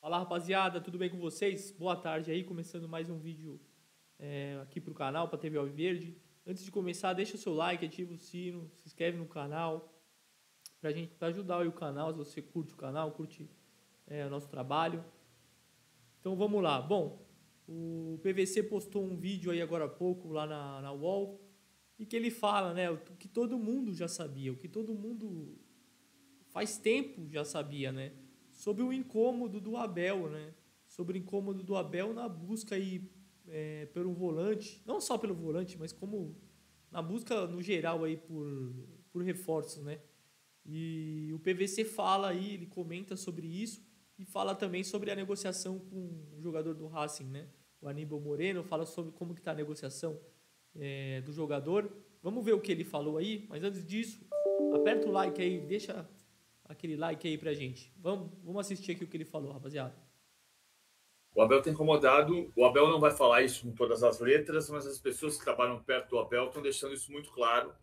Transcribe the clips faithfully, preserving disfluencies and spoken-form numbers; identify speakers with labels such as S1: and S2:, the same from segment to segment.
S1: Fala rapaziada, tudo bem com vocês? Boa tarde aí, começando mais um vídeo é, aqui pro canal, pra T V Alviverde. Antes de começar, deixa o seu like, ativa o sino, se inscreve no canal, pra gente pra ajudar aí o canal, se você curte o canal, curte é, o nosso trabalho. Então vamos lá. Bom, o P V C postou um vídeo aí agora há pouco lá na, na U O L e que ele fala, né, o que todo mundo já sabia, o que todo mundo faz tempo já sabia, né? Sobre o incômodo do Abel, né? Sobre o incômodo do Abel na busca aí é, pelo volante, não só pelo volante, mas como na busca no geral aí por, por reforços, né? E o P V C fala aí, ele comenta sobre isso e fala também sobre a negociação com o jogador do Racing, né? O Aníbal Moreno fala sobre como que tá a negociação é, do jogador. Vamos ver o que ele falou aí, mas antes disso, aperta o like aí, deixa aquele like aí pra gente. Vamos, vamos assistir aqui o que ele falou, rapaziada.
S2: O Abel está incomodado. O Abel não vai falar isso com todas as letras, mas as pessoas que trabalham perto do Abel estão deixando isso muito claro,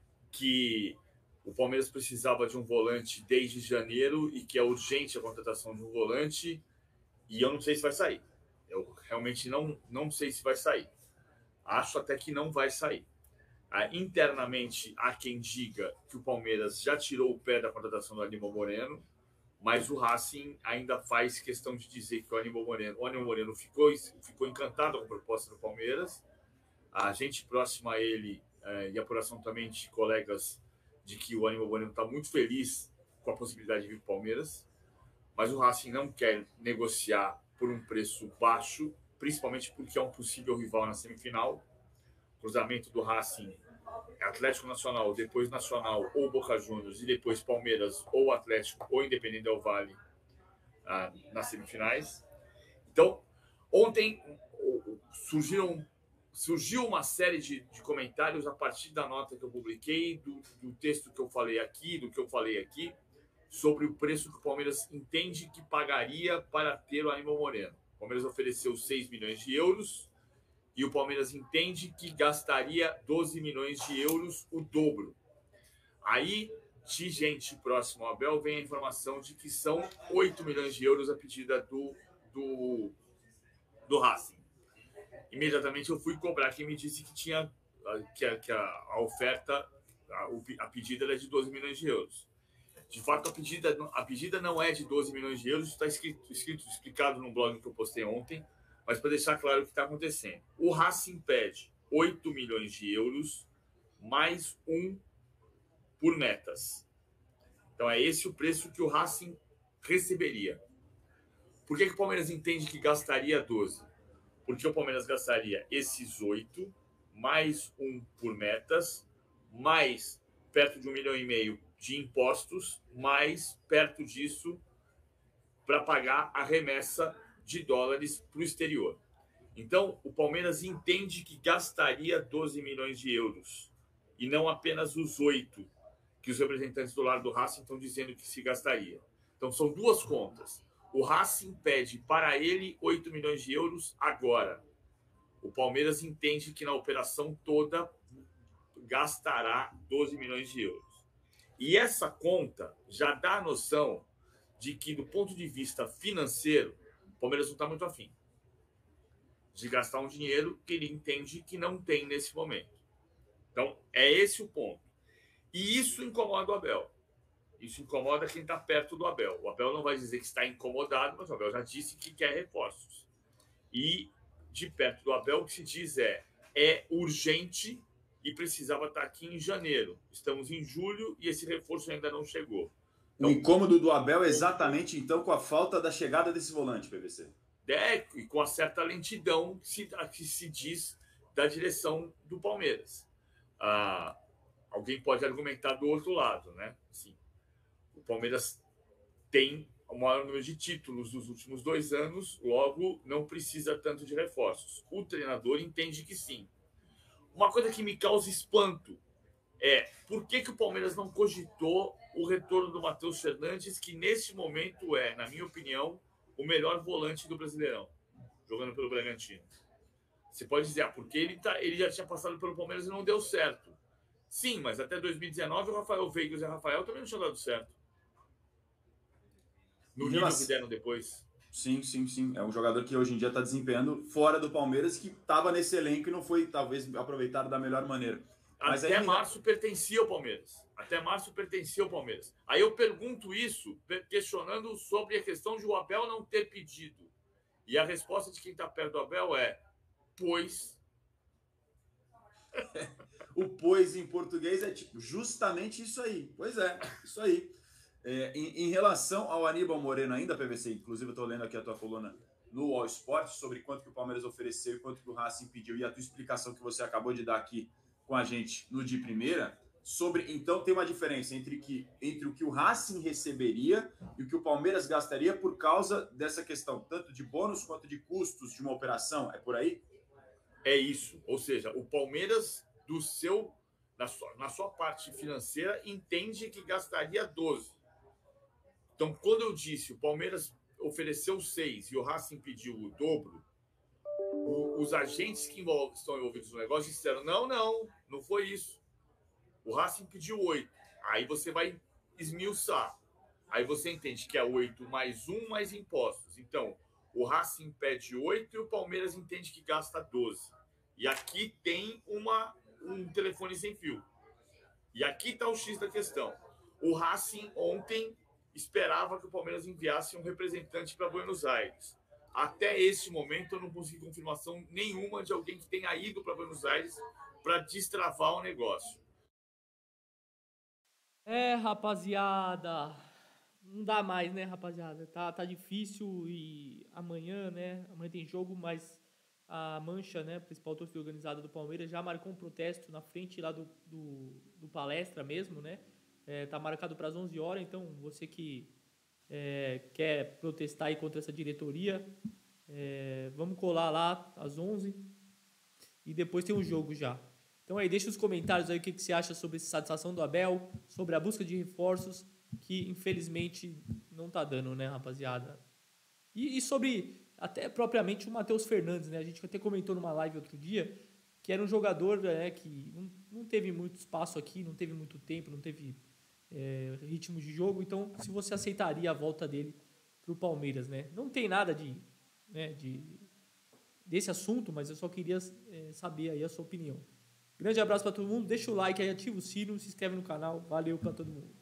S2: que o Palmeiras precisava de um volante desde janeiro e que é urgente a contratação de um volante, e eu não sei se vai sair. Eu realmente não, não sei se vai sair. Acho até que não vai sair. Ah, internamente, há quem diga que o Palmeiras já tirou o pé da contratação do Aníbal Moreno, mas o Racing ainda faz questão de dizer que o Aníbal Moreno, o Aníbal Moreno ficou, ficou encantado com a proposta do Palmeiras. A gente próxima a ele, eh, e a apuração também de colegas, de que o Aníbal Moreno está muito feliz com a possibilidade de vir para o Palmeiras, mas o Racing não quer negociar por um preço baixo, principalmente porque é um possível rival na semifinal. Cruzamento do Racing, Atlético Nacional, depois Nacional ou Boca Juniors, e depois Palmeiras ou Atlético ou Independente Del Valle ah, nas semifinais. Então, ontem surgiram, surgiu uma série de, de comentários a partir da nota que eu publiquei, do, do texto que eu falei aqui, do que eu falei aqui, sobre o preço que o Palmeiras entende que pagaria para ter o Aníbal Moreno. O Palmeiras ofereceu seis milhões de euros, e o Palmeiras entende que gastaria doze milhões de euros, o dobro. Aí, de gente próximo ao Abel, vem a informação de que são oito milhões de euros a pedida do, do, do Racing. Imediatamente eu fui cobrar quem me disse que, tinha, que, a, que a, a oferta, a, a pedida era de doze milhões de euros. De fato, a pedida, a pedida não é de doze milhões de euros, está escrito, escrito, explicado no blog que eu postei ontem, mas para deixar claro o que está acontecendo. O Racing pede oito milhões de euros mais um por metas. Então é esse o preço que o Racing receberia. Por que, que o Palmeiras entende que gastaria doze? Porque o Palmeiras gastaria esses oito, mais um por metas, mais perto de um milhão e meio de impostos, mais perto disso para pagar a remessa de dólares para o exterior. Então, o Palmeiras entende que gastaria doze milhões de euros e não apenas os oito que os representantes do lado do Racing estão dizendo que se gastaria. Então, são duas contas. O Racing pede para ele oito milhões de euros agora. O Palmeiras entende que na operação toda gastará doze milhões de euros. E essa conta já dá a noção de que, do ponto de vista financeiro, o Palmeiras não está muito afim de gastar um dinheiro que ele entende que não tem nesse momento. Então, é esse o ponto. E isso incomoda o Abel. Isso incomoda quem está perto do Abel. O Abel não vai dizer que está incomodado, mas o Abel já disse que quer reforços. E, de perto do Abel, o que se diz é, é urgente e precisava estar aqui em janeiro. Estamos em julho e esse reforço ainda não chegou.
S3: Então, o incômodo do Abel é exatamente, então, com a falta da chegada desse volante, P V C.
S2: É, e com a certa lentidão que se, que se diz da direção do Palmeiras. Ah, alguém pode argumentar do outro lado, né? Assim, o Palmeiras tem o maior número de títulos dos últimos dois anos, logo não precisa tanto de reforços. O treinador entende que sim. Uma coisa que me causa espanto é por que, que o Palmeiras não cogitou o retorno do Matheus Fernandes, que neste momento é, na minha opinião, o melhor volante do Brasileirão, jogando pelo Bragantino. Você pode dizer, ah, porque ele, tá, ele já tinha passado pelo Palmeiras e não deu certo. Sim, mas até dois mil e dezenove o Rafael Veiga e o Zé Rafael também não tinham dado certo. No nível que deram depois.
S3: Sim, sim, sim. É um jogador que hoje em dia está desempenhando fora do Palmeiras, que estava nesse elenco e não foi, talvez, aproveitado da melhor maneira.
S2: Mas Até aí... março pertencia ao Palmeiras. Até março pertencia ao Palmeiras. Aí eu pergunto isso, questionando sobre a questão de o Abel não ter pedido. E a resposta de quem está perto do Abel é, pois...
S3: O pois em português é tipo justamente isso aí. Pois é, isso aí. É, em, em relação ao Aníbal Moreno ainda, P V C, inclusive eu estou lendo aqui a tua coluna no All Sport sobre quanto que o Palmeiras ofereceu e quanto que o Racing pediu e a tua explicação que você acabou de dar aqui com a gente no de primeira, sobre, então tem uma diferença entre, que, entre o que o Racing receberia e o que o Palmeiras gastaria por causa dessa questão, tanto de bônus quanto de custos de uma operação, é por aí?
S2: É isso, ou seja, o Palmeiras do seu, na sua, na sua parte financeira entende que gastaria doze. Então, quando eu disse o Palmeiras ofereceu seis e o Racing pediu o dobro, o, os agentes que envolv, estão envolvidos no negócio disseram, não, não, não foi isso. O Racing pediu oito. Aí você vai esmiuçar. Aí você entende que é oito mais um mais impostos. Então, o Racing pede oito e o Palmeiras entende que gasta doze. E aqui tem uma, um telefone sem fio. E aqui está o X da questão. O Racing ontem esperava que o Palmeiras enviasse um representante para Buenos Aires. Até esse momento eu não consegui confirmação nenhuma de alguém que tenha ido para Buenos Aires para destravar o negócio.
S1: É, rapaziada, não dá mais, né, rapaziada? Tá, tá difícil e amanhã, né, amanhã tem jogo, mas a Mancha, né, principal torcida organizada do Palmeiras, já marcou um protesto na frente lá do, do, do palestra mesmo, né? É, tá marcado para as onze horas, então você que é, quer protestar aí contra essa diretoria, é, vamos colar lá às onze e depois tem um jogo já. Então aí, deixa os comentários aí o que, que você acha sobre essa satisfação do Abel, sobre a busca de reforços, que infelizmente não tá dando, né, rapaziada? E, e sobre até propriamente o Matheus Fernandes, né? A gente até comentou numa live outro dia que era um jogador, né, que não, não teve muito espaço aqui, não teve muito tempo, não teve é, ritmo de jogo. Então, se você aceitaria a volta dele pro Palmeiras, né? Não tem nada de, né, de desse assunto, mas eu só queria é, saber aí a sua opinião. Grande abraço para todo mundo, deixa o like aí, ativa o sino, se inscreve no canal. Valeu para todo mundo.